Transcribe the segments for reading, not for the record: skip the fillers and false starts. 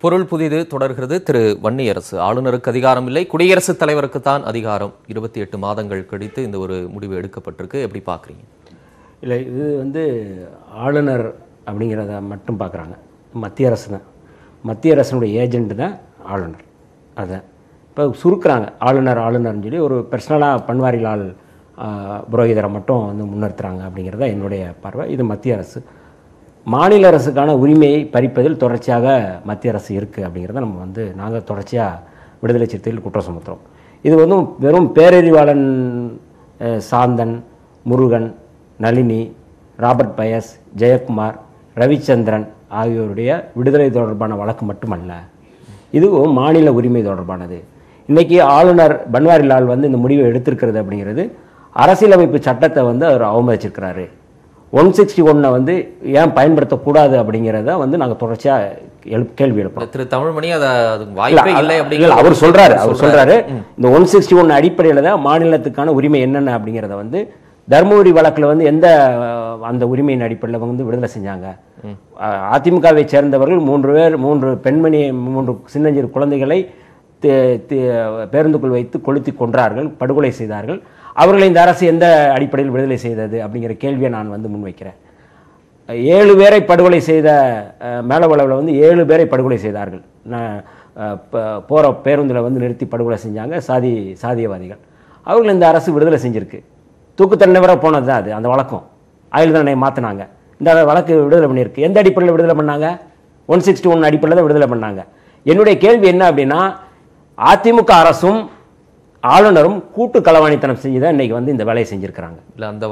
பொருள் புதிது தொடர்கிறது. திரு வன்னியரசு, ஆளுநருக்கு அதிகாரம் இல்லை, குடியரசுத் தலைவருக்கு தான் அதிகாரம். 28 மாதங்கள் கழித்து இந்த ஒரு முடிவு எடுக்கப்பட்டிருக்கு. எப்படி பார்க்குறீங்க? இல்லை, இது ஆளுநர் அப்படிங்கிறத மட்டும் பார்க்குறாங்க. மத்திய அரசு தான், மத்திய அரசனுடைய ஏஜெண்ட் தான் ஆளுநர். அதுதான் இப்போ சுருக்குறாங்க ஆளுநர்னு சொல்லி ஒரு பர்சனலாக பன்வாரிலால் புரோஹிதரை மட்டும் முன்னிறுத்துறாங்க அப்படிங்கிறத என்னுடைய பார்வை. இது மத்திய அரசு. மாநில அரசுக்கான உரிமையை பறிப்பதில் தொடர்ச்சியாக மத்திய அரசு இருக்குது அப்படிங்கிறத நம்ம நாங்கள் தொடர்ச்சியாக விடுதலை சிறுத்தைகள் குற்றம் சுமத்துறோம். இது வெறும் பேரறிவாளன் சாந்தன், முருகன், நளினி, ராபர்ட் பயஸ், ஜெயக்குமார், ரவிச்சந்திரன் ஆகியோருடைய விடுதலை தொடர்பான வழக்கு மட்டுமல்ல, இதுவும் மாநில உரிமை தொடர்பானது. இன்றைக்கி ஆளுநர் பன்வாரிலால் இந்த முடிவை எடுத்திருக்கிறது அப்படிங்கிறது அரசியலமைப்பு சட்டத்தை அவர் அவமதிச்சிருக்கிறாரு. 161 ஏன் பயன்படுத்தக்கூடாது அப்படிங்கிறத நாங்கள் தொடர்ச்சியாக கேள்வி எழுப்போம். திரு தமிழ்மணி வாய்ப்பே இல்லை அப்படிங்கிற அவர் சொல்றாரு. இந்த 161 அடிப்படையில் தான் மாநிலத்துக்கான உரிமை என்னென்ன அப்படிங்கிறத தர்மபுரி வழக்கில் எந்த அந்த உரிமையின் அடிப்படையில் விடுதலை செஞ்சாங்க. அதிமுகவை சேர்ந்தவர்கள் 3 பெண்மணி 3 சின்னஞ்சிறு குழந்தைகளை பேருந்துக்குள் வைத்து கொளுத்தி கொன்றார்கள், படுகொலை செய்தார்கள். அவர்களை இந்த அரசு எந்த அடிப்படையில் விடுதலை செய்தது அப்படிங்கிற கேள்வியை நான் முன்வைக்கிறேன். 7 பேரை படுகொலை செய்த மேலவளவில் 7 பேரை படுகொலை செய்தார்கள். போகிற பேருந்தில் நிறுத்தி படுகொலை செஞ்சாங்க சாதியவாதிகள். அவர்கள் இந்த அரசு விடுதலை செஞ்சுருக்கு. தூக்கு தண்டனை வர போனது தான் அது. அந்த வழக்கம் ஆயுள் தண்டனை மாற்றினாங்க. இந்த வழக்கு விடுதலை பண்ணியிருக்கு. எந்த அடிப்படையில் விடுதலை பண்ணாங்க? 161 அடிப்படையில் தான் விடுதலை பண்ணாங்க. என்னுடைய கேள்வி என்ன அப்படின்னா, அதிமுக அரசும் ஆளுநரும் கூட்டு களவாணித்தனம் செஞ்சு தான் இன்னைக்கு இந்த வேலையை செஞ்சிருக்கிறாங்க. அந்த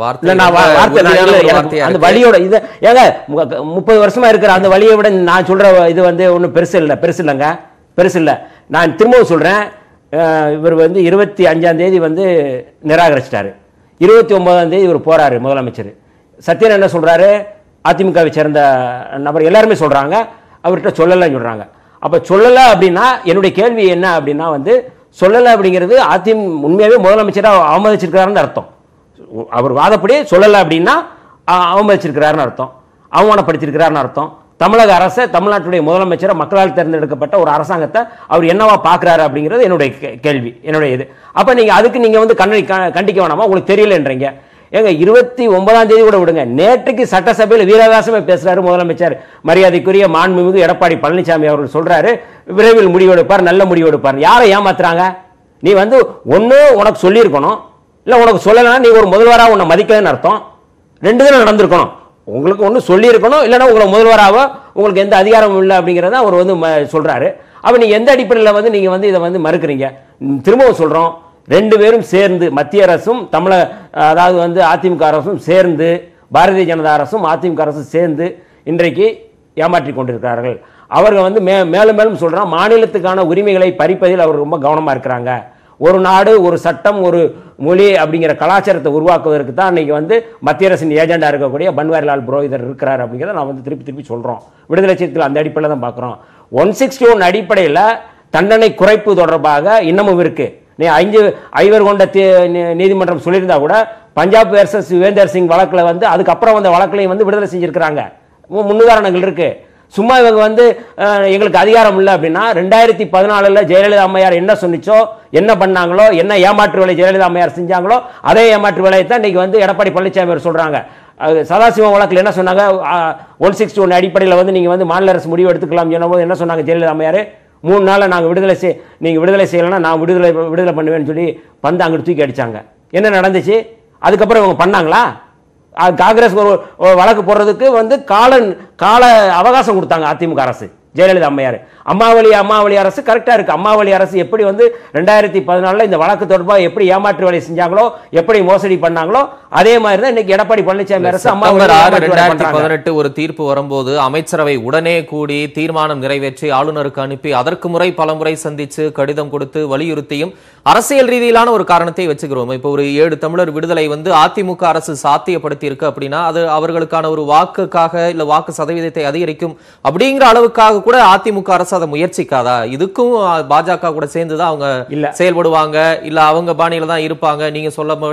வழியோட இது ஏங்க 30 வருஷமா இருக்கிற அந்த வழியை விட நான் சொல்ற இது ஒன்றும் பெருசு இல்லைங்க, பெருசு இல்லை. நான் திரும்பவும் சொல்றேன், இவர் 25ஆம் தேதி நிராகரிச்சிட்டாரு. 29ஆம் தேதி இவர் போறாரு முதலமைச்சர். சத்யன் என்ன சொல்றாரு? அதிமுகவை சேர்ந்த நபர் எல்லாருமே சொல்றாங்க, அவர்கிட்ட சொல்லலைன்னு சொல்றாங்க. அப்ப சொல்லலை அப்படின்னா என்னுடைய கேள்வி என்ன அப்படின்னா, சொல்லலை அப்படிங்கிறது உண்மையாகவே முதலமைச்சராக அவமதிச்சிருக்கிறாருன்னு அர்த்தம். அவர் வாதப்படி சொல்லலை அப்படின்னா அவமதிச்சிருக்கிறாருன்னு அர்த்தம், அவமானப்படுத்திருக்கிறாருன்னு அர்த்தம். தமிழக அரசை, தமிழ்நாட்டுடைய முதலமைச்சரை, மக்களால் தேர்ந்தெடுக்கப்பட்ட ஒரு அரசாங்கத்தை அவர் என்னவா பார்க்குறாரு அப்படிங்கிறது என்னுடைய கேள்வி, என்னுடைய இது. அப்போ நீங்கள் அதுக்கு நீங்கள் கண்டிக்க வேணாமா? உங்களுக்கு தெரியலன்றீங்க. ஏங்க 29ஆம் தேதி கூட விடுங்க, நேற்றுக்கு சட்டசபையில் வீரதாசமே பேசுறாரு முதலமைச்சர். மரியாதைக்குரிய மாண்புமிகு எடப்பாடி பழனிசாமி அவர்கள் சொல்றாரு, விரைவில் முடிவெடுப்பார், நல்ல முடிவெடுப்பார். யாரை ஏமாத்துறாங்க? நீ ஒன்று உனக்கு சொல்லியிருக்கணும், இல்லை உனக்கு சொல்லலைன்னா நீ ஒரு முதல்வராக உன்னை மதிக்கலன்னு அர்த்தம். 2 தினம் நடந்திருக்கணும். உங்களுக்கு ஒன்று சொல்லியிருக்கணும், இல்லைன்னா உங்களை முதல்வராக உங்களுக்கு எந்த அதிகாரமும் இல்லை அப்படிங்கிறத அவர் சொல்றாரு. அப்போ நீங்கள் எந்த அடிப்படையில் நீங்கள் இதை மறுக்கிறீங்க? திரும்பவும் சொல்கிறோம், 2 பேரும் சேர்ந்து, மத்திய அரசும் அதாவது அதிமுக அரசும் சேர்ந்து, பாரதிய ஜனதா அரசும் அதிமுக அரசும் சேர்ந்து இன்றைக்கு ஏமாற்றி கொண்டிருக்கிறார்கள். அவர்கள் மேலும் மேலும் சொல்றாங்க, மாநிலத்துக்கான உரிமைகளை பறிப்பதில் அவர் ரொம்ப கவனமாக இருக்கிறாங்க. ஒரு நாடு, ஒரு சட்டம், ஒரு மொழி அப்படிங்கிற கலாச்சாரத்தை உருவாக்குவதற்கு தான் இன்னைக்கு மத்திய அரசின் ஏஜெண்டா இருக்கக்கூடிய பன்வாரிலால் புரோஹிதர் இருக்கிறார் அப்படிங்கிறத நான் திருப்பி சொல்றோம். விடுதலை சிறுத்தைகள் அந்த அடிப்படையில் தான் பார்க்குறோம். 161 அடிப்படையில் தண்டனை குறைப்பு தொடர்பாக இன்னமும் இருக்கு. நீ 5 ஐவர் கொண்ட நீதிமன்றம் சொல்லியிருந்தா கூட பஞ்சாப் வெர்சஸ் யுவேந்தர் சிங் வழக்கில் அதுக்கப்புறம் வழக்கிலையும் விடுதலை செஞ்சிருக்கிறாங்க. முன்னுதாரணங்கள் இருக்கு. சும்மா இவங்க எங்களுக்கு அதிகாரம் இல்லை அப்படின்னா, 2014 ஜெயலலிதா அம்மையார் என்ன சொன்னிச்சோ, என்ன பண்ணாங்களோ, என்ன ஏமாற்று வேலை ஜெயலலிதா அம்மையார் செஞ்சாங்களோ, அதே ஏமாற்று வேலையை தான் இன்னைக்கு எடப்பாடி பழனிசாமி அவர் சொல்றாங்க. சதாசிவம் வழக்கில் என்ன சொன்னாங்க? 161 அடிப்படையில் நீங்க மாநில அரசு முடிவு எடுத்துக்கலாம் சொன்னபோது என்ன சொன்னாங்க ஜெயலலிதா அம்மையார்? 3 நாளில் நாங்கள் நீங்கள் விடுதலை செய்யலைன்னா நான் விடுதலை பண்ணுவேன்னு சொல்லி அங்கிட்டு தூக்கி அடித்தாங்க. என்ன நடந்துச்சு? அதுக்கப்புறம் இவங்க பண்ணாங்களா? காங்கிரஸ் ஒரு வழக்கு போடுறதுக்கு கால அவகாசம் கொடுத்தாங்க அதிமுக அரசு, ஜெயலலிதா அம்மையார். அம்மாவளி அரசு கரெக்டாக இருக்குது. அம்மாவளி அரசு எப்படி 2014 இந்த வழக்கு தொடர்பாக எப்படி ஏமாற்று வேலை செஞ்சாங்களோ, எப்படி மோசடி பண்ணாங்களோ, அதே மாதிரி தான் இன்னைக்கு எடப்பாடி பழனிசாமி அரசு 2018 ஒரு தீர்ப்பு வரும்போது அமைச்சரவை உடனே கூடி தீர்மானம் நிறைவேற்றி ஆளுநருக்கு அனுப்பி அதற்கு பல முறை சந்திச்சு கடிதம் கொடுத்து வலியுறுத்தியும் அரசியல் ரீதியிலான ஒரு காரணத்தை வச்சுக்கிறோம். இப்போ ஒரு 7 தமிழர் விடுதலை அதிமுக அரசு சாத்தியப்படுத்தி இருக்கு அப்படின்னா, அது அவர்களுக்கான ஒரு வாக்குக்காக இல்ல வாக்கு சதவீதத்தை அதிகரிக்கும் அப்படிங்கிற அளவுக்காக கூட அதிமுக அரசு அதை முயற்சிக்காதா? இதுக்கும் பாஜக கூட சேர்ந்துதான் அவங்க செயல்படுவாங்க, இல்ல அவங்க பாணியில தான் இருப்பாங்க? நீங்க சொல்லபடி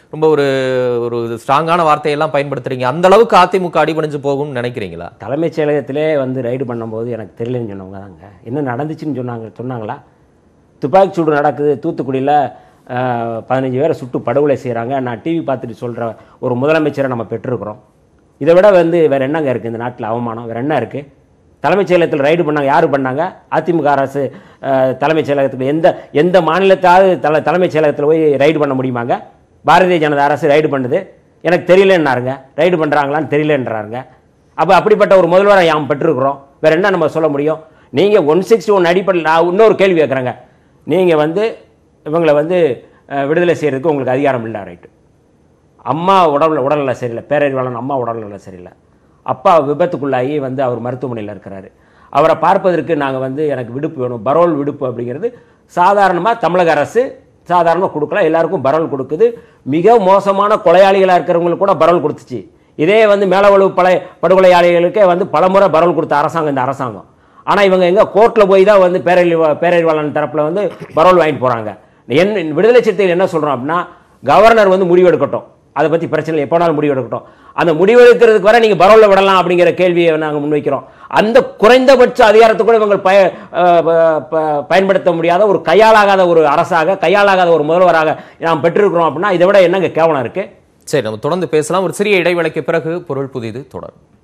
ரொம்ப ஒரு ஒரு ஸ்ட்ராங்கான வார்த்தையெல்லாம் பயன்படுத்துறீங்க. அந்த அளவுக்கு அதிமுக அடிபணிஞ்சு போகும்னு நினைக்கிறீங்களா? தலைமைச் செயலகத்திலே வந்து ரைடு பண்ணும்போது எனக்கு தெரியலன்னு சொன்னவங்க தாங்க. என்ன நடந்துச்சுன்னு சொன்னாங்களா? துப்பாக்கி சூடு நடக்குது தூத்துக்குடியில், 15 பேரை சுட்டு படுகொலை செய்கிறாங்க. நான் டிவி பார்த்துட்டு சொல்கிற ஒரு முதலமைச்சரை நம்ம பெற்றிருக்கிறோம். இதை விட வந்து வேறு என்னங்க இருக்குது இந்த நாட்டில் அவமானம்? வேறு என்ன இருக்குது? தலைமைச் செயலகத்தில் ரைடு பண்ணாங்க. யார் பண்ணாங்க? அதிமுக அரசு தலைமைச் செயலகத்துக்கு எந்த மாநிலத்தாவது தலைமைச் செயலகத்தில் போய் ரைடு பண்ண முடியுமாங்க? பாரதிய ஜனதா அரசு ரைடு பண்ணுது, எனக்கு தெரியலன்னாருங்க. ரைடு பண்ணுறாங்களான்னு தெரியலன்றாருங்க. அப்போ அப்படிப்பட்ட ஒரு முதல்வரை யாம் பெற்றிருக்கிறோம். வேறு என்ன நம்ம சொல்ல முடியும்? நீங்கள் 161 அடிப்படையில் நான் இன்னொரு கேள்வி கேட்குறேங்க. நீங்கள் வந்து இவங்களை வந்து விடுதலை செய்கிறதுக்கு உங்களுக்கு அதிகாரம் இல்லை, ரைட்டு. அம்மா உடல்நல சரியில்லை, பேரறிவாளன் அம்மா உடல்நல சரியில்லை, அப்பா விபத்துக்குள்ளாகி வந்து அவர் மருத்துவமனையில் இருக்கிறாரு. அவரை பார்ப்பதற்கு நாங்கள் வந்து எனக்கு விடுப்பு வேணும், பரோல் விடுப்பு அப்படிங்கிறது சாதாரணமாக தமிழக அரசு சாதாரணமாக கொடுக்கலாம், எல்லாருக்கும் பரோல் கொடுக்குது. மிக மோசமான கொலையாளிகளாக இருக்கிறவங்களுக்கு கூட பரோல் கொடுத்துச்சு. இதே வந்து மேலவளவு படுகொலையாளிகளுக்கே வந்து பலமுறை பரோல் கொடுத்த அரசாங்கம் இந்த அரசாங்கம். ஆனால் இவங்க எங்கே கோர்ட்டில் போய் தான் வந்து பேரறிவாளன் தரப்பில் வந்து பரோல் வாங்கிட்டு போகிறாங்க. விடுதலை சிறுத்தைகள் என்ன சொல்கிறோம் அப்படின்னா, கவர்னர் வந்து முடிவெடுக்கட்டும், அதை பற்றி பிரச்சனை எப்போனாலும் முடிவெடுக்கட்டும். அந்த முடிவெடுக்கிறதுக்கு வர நீங்கள் பரோலில் விடலாம் அப்படிங்கிற கேள்வியை நாங்கள் முன்வைக்கிறோம். அந்த குறைந்தபட்ச அதிகாரத்தை கூட இவங்க பயன்படுத்த முடியாத ஒரு கையாளாகாத ஒரு அரசாக, கையாளாகாத ஒரு முதல்வராக நாம் பெற்றிருக்கிறோம் அப்படின்னா இதை விட என்னங்க கேவலம் இருக்குது? சரி, நம்ம தொடர்ந்து பேசலாம். ஒரு சிறிய இடைவேளைக்கு பிறகு பொருள் புதிது தொடரும்.